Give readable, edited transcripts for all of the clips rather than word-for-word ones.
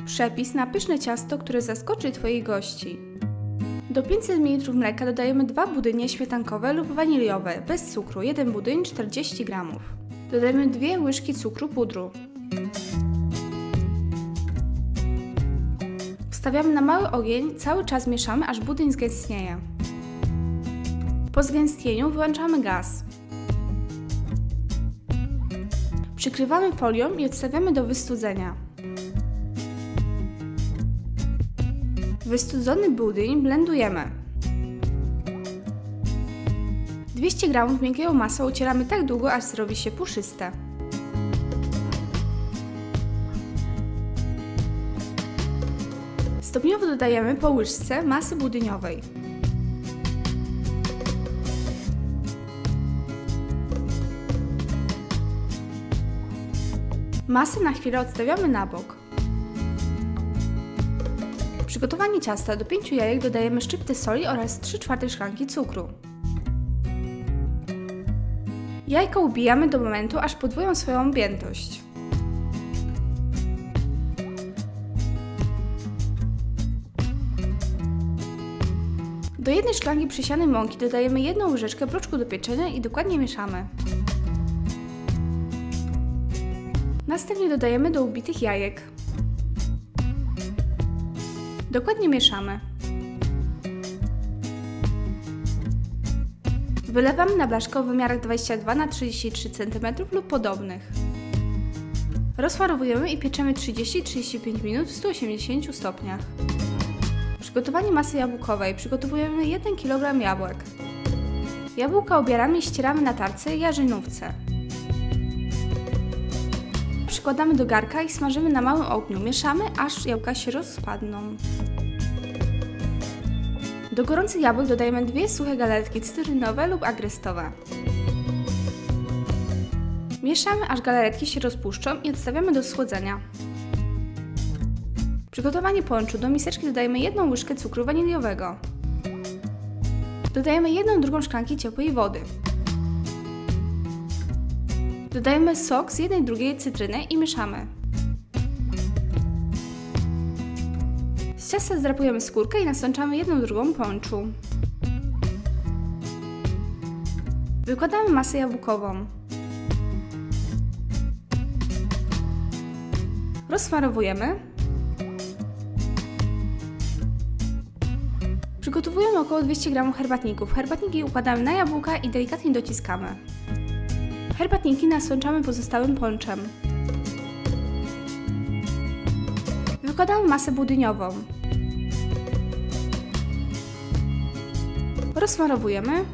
Przepis na pyszne ciasto, które zaskoczy Twoich gości. Do 500 ml mleka dodajemy 2 budynie śmietankowe lub waniliowe, bez cukru, 1 budyń 40 g. Dodajemy 2 łyżki cukru pudru. Wstawiamy na mały ogień, cały czas mieszamy, aż budyń zgęstnieje. Po zgęstnieniu wyłączamy gaz. Przykrywamy folią i odstawiamy do wystudzenia. Wystudzony budyń blendujemy. 200 g miękkiego masła ucieramy tak długo, aż zrobi się puszyste. Stopniowo dodajemy po łyżce masy budyniowej. Masę na chwilę odstawiamy na bok. W przygotowaniu ciasta do 5 jajek dodajemy szczyptę soli oraz 3/4 szklanki cukru. Jajka ubijamy do momentu, aż podwoją swoją objętość. Do 1 szklanki przesianej mąki dodajemy 1 łyżeczkę proszku do pieczenia i dokładnie mieszamy. Następnie dodajemy do ubitych jajek. Dokładnie mieszamy. Wylewamy na blaszkę o wymiarach 22 na 33 cm lub podobnych. Rozsmarowujemy i pieczemy 30-35 minut w 180 stopniach. Przygotowanie masy jabłkowej. Przygotowujemy 1 kg jabłek. Jabłka obieramy i ścieramy na tarce i jarzynówce. Przykładamy do garka i smażymy na małym ogniu. Mieszamy, aż jabłka się rozpadną. Do gorących jabłek dodajemy 2 suche galaretki cytrynowe lub agrestowe. Mieszamy, aż galaretki się rozpuszczą i odstawiamy do schłodzenia. Przygotowanie ponczu. Do miseczki dodajemy 1 łyżkę cukru waniliowego. Dodajemy 1/2 szklanki ciepłej wody. Dodajemy sok z 1/2 cytryny i mieszamy. Z ciasta zdrapujemy skórkę i nasączamy 1/2 ponczu. Wykładamy masę jabłkową. Rozsmarowujemy. Przygotowujemy około 200 g herbatników. Herbatniki układamy na jabłka i delikatnie dociskamy. Herbatniki nasączamy pozostałym ponczem. Wykładamy masę budyniową. Rozsmarowujemy.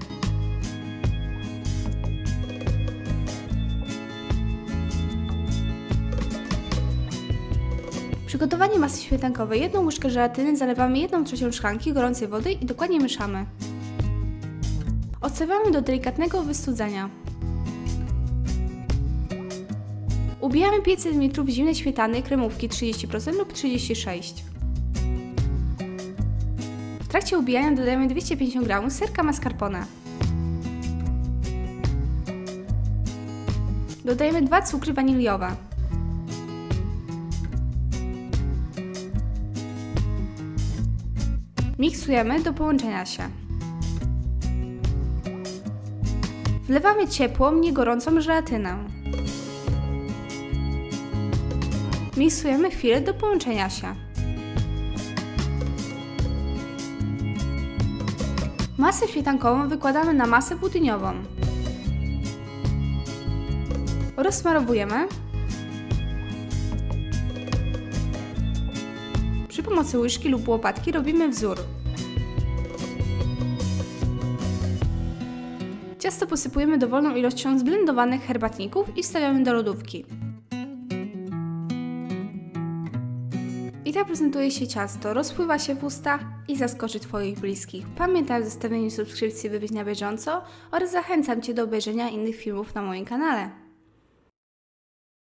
Przygotowanie masy śmietankowej. 1 łyżkę żelatyny zalewamy 1/3 szklanki gorącej wody i dokładnie mieszamy. Odstawiamy do delikatnego wystudzenia. Ubijamy 500 ml zimnej śmietany, kremówki 30% lub 36%. W trakcie ubijania dodajemy 250 g serka mascarpone. Dodajemy 2 cukry waniliowe. Miksujemy do połączenia się. Wlewamy ciepłą, nie gorącą żelatynę. Miksujemy chwilę do połączenia się. Masę śmietankową wykładamy na masę budyniową. Rozsmarowujemy. Przy pomocy łyżki lub łopatki robimy wzór. Ciasto posypujemy dowolną ilością zblendowanych herbatników i wstawiamy do lodówki. I tak prezentuje się ciasto, rozpływa się w ustach i zaskoczy Twoich bliskich. Pamiętaj o zostawieniu subskrypcji, by być na bieżąco oraz zachęcam Cię do obejrzenia innych filmów na moim kanale.